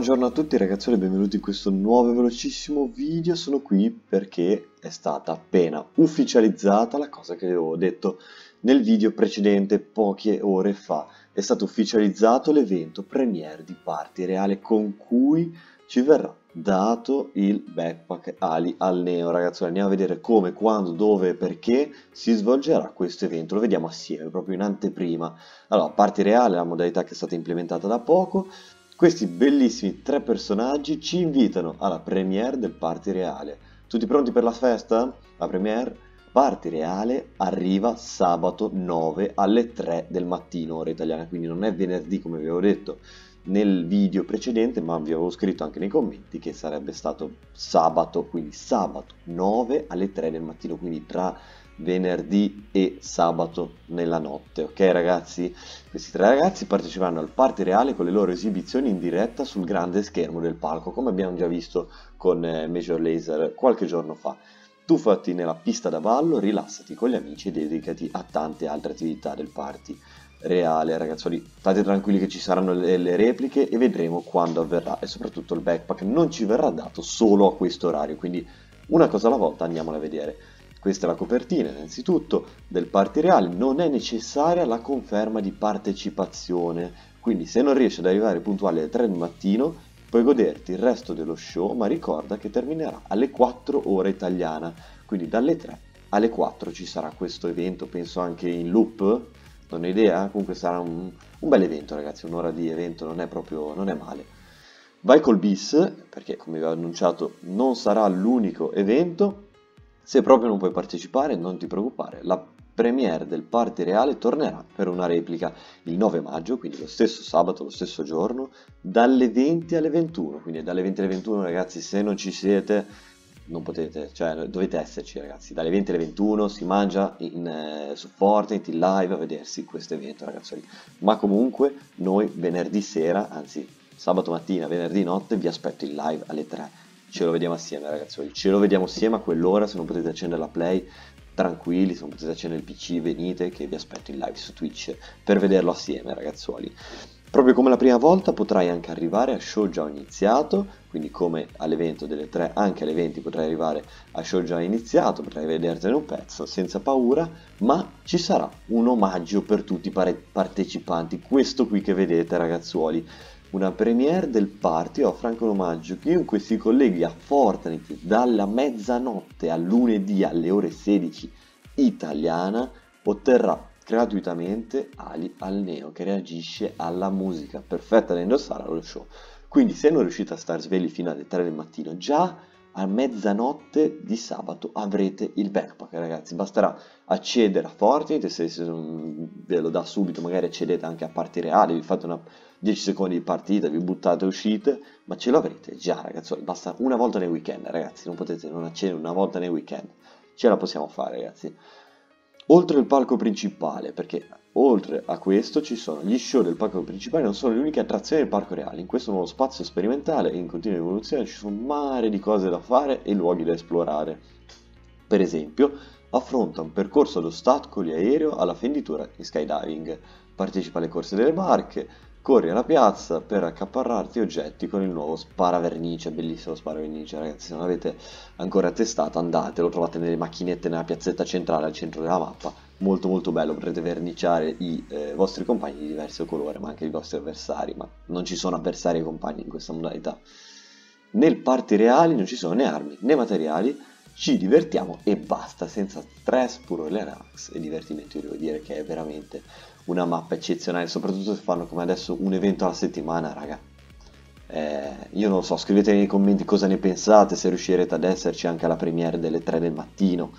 Buongiorno a tutti ragazzi e benvenuti in questo nuovo e velocissimo video. Sono qui perché è stata appena ufficializzata la cosa che avevo detto nel video precedente poche ore fa. È stato ufficializzato l'evento Premiere di Party Reale con cui ci verrà dato il backpack ali al Neo. Ragazzi, andiamo a vedere come, quando, dove e perché si svolgerà questo evento. Lo vediamo assieme, proprio in anteprima. Allora, Party Reale è la modalità che è stata implementata da poco. Questi bellissimi tre personaggi ci invitano alla premiere del Party Reale. Tutti pronti per la festa? La premiere Party Reale arriva sabato 9 alle 3 del mattino, ora italiana, quindi non è venerdì come vi avevo detto nel video precedente, ma vi avevo scritto anche nei commenti che sarebbe stato sabato, quindi sabato 9 alle 3 del mattino, quindi tra venerdì e sabato nella notte. Ok ragazzi? Questi tre ragazzi parteciperanno al Party Reale con le loro esibizioni in diretta sul grande schermo del palco, come abbiamo già visto con Major Lazer qualche giorno fa. Tuffati nella pista da ballo, rilassati con gli amici e dedicati a tante altre attività del Party Reale. Ragazzoli, state tranquilli che ci saranno le repliche e vedremo quando avverrà, e soprattutto il backpack non ci verrà dato solo a questo orario, quindi una cosa alla volta andiamola a vedere. Questa è la copertina, innanzitutto, del Party Reale. Non è necessaria la conferma di partecipazione, quindi se non riesci ad arrivare puntuale alle 3 del mattino, puoi goderti il resto dello show, ma ricorda che terminerà alle 4 ora italiana, quindi dalle 3 alle 4 ci sarà questo evento, penso anche in loop, non ho idea, comunque sarà un bel evento ragazzi, un'ora di evento non è male. Vai col bis, perché come vi ho annunciato non sarà l'unico evento. Se proprio non puoi partecipare, non ti preoccupare, la premiere del Party Reale tornerà per una replica il 9 maggio, quindi lo stesso sabato, lo stesso giorno, dalle 20 alle 21. Quindi dalle 20 alle 21 ragazzi, se non ci siete, non potete, cioè dovete esserci ragazzi. Dalle 20 alle 21 si mangia su Fortnite, in live, a vedersi questo evento ragazzi. Ma comunque noi venerdì sera, anzi sabato mattina, venerdì notte, vi aspetto in live alle 3. Ce lo vediamo assieme ragazzi, ce lo vediamo assieme a quell'ora. Se non potete accendere la Play, tranquilli, se non potete accendere il PC, venite che vi aspetto in live su Twitch per vederlo assieme ragazzuoli. Proprio come la prima volta potrai anche arrivare a show già iniziato, quindi come all'evento delle 3 anche alle 20 potrai arrivare a show già iniziato, potrai vedertene un pezzo senza paura, ma ci sarà un omaggio per tutti i partecipanti, questo qui che vedete ragazzuoli. Una premiere del Party offre anche un omaggio. Chiunque si colleghi a Fortnite dalla mezzanotte al lunedì alle ore 16 italiana otterrà gratuitamente ali al Neo che reagisce alla musica, perfetta da indossare allo show. Quindi se non riuscite a star svegli fino alle 3 del mattino, già a mezzanotte di sabato avrete il backpack ragazzi. Basterà accedere a Fortnite, se non ve lo dà subito magari accedete anche a Party Reale, vi fate una 10 secondi di partita, vi buttate e uscite, ma ce l'avrete già ragazzi, basta una volta nei weekend ragazzi, non potete non accedere una volta nei weekend, ce la possiamo fare ragazzi. Oltre il palco principale, perché oltre a questo ci sono gli show del palco principale, non sono le uniche attrazioni del parco reale, in questo nuovo spazio sperimentale in continua evoluzione ci sono un mare di cose da fare e luoghi da esplorare. Per esempio, affronta un percorso ad ostacoli aereo alla fenditura in skydiving, partecipa alle corse delle barche, corri alla piazza per accaparrarti oggetti con il nuovo sparavernice, bellissimo sparavernice ragazzi, se non l'avete ancora testato andate, lo trovate nelle macchinette nella piazzetta centrale al centro della mappa, molto molto bello, potrete verniciare i vostri compagni di diverso colore, ma anche i vostri avversari, ma non ci sono avversari e compagni in questa modalità. Nel Party Reali non ci sono né armi né materiali, ci divertiamo e basta, senza stress, puro relax e divertimento. Io devo dire che è veramente una mappa eccezionale, soprattutto se fanno come adesso un evento alla settimana, raga. Io non lo so, scrivete nei commenti cosa ne pensate, se riuscirete ad esserci anche alla premiere delle 3 del mattino,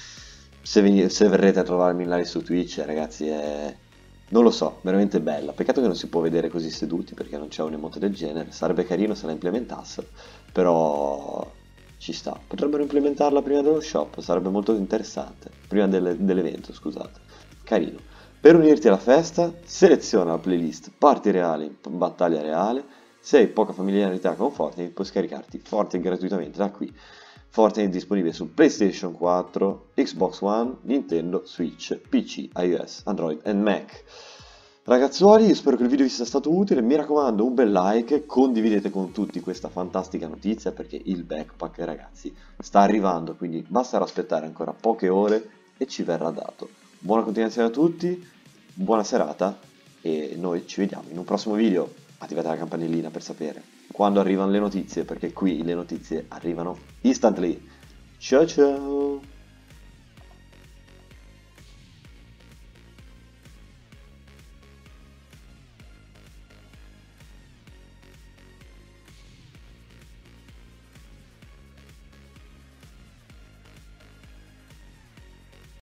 se verrete a trovarmi in live su Twitch, ragazzi, non lo so, veramente bella. Peccato che non si può vedere così seduti perché non c'è un emote del genere, sarebbe carino se la implementassero, però ci sta. Potrebbero implementarla prima dello shop, sarebbe molto interessante, prima dell'evento, scusate. Carino. Per unirti alla festa, seleziona la playlist Party Reale, Battaglia Reale. Se hai poca familiarità con Fortnite, puoi scaricarti Fortnite gratuitamente da qui. Fortnite è disponibile su PlayStation 4, Xbox One, Nintendo, Switch, PC, iOS, Android e Mac. Ragazzuoli, io spero che il video vi sia stato utile, mi raccomando un bel like, condividete con tutti questa fantastica notizia perché il backpack, ragazzi, sta arrivando, quindi basterà aspettare ancora poche ore e ci verrà dato. Buona continuazione a tutti, buona serata e noi ci vediamo in un prossimo video. Attivate la campanellina per sapere quando arrivano le notizie, perché qui le notizie arrivano instantly. Ciao ciao!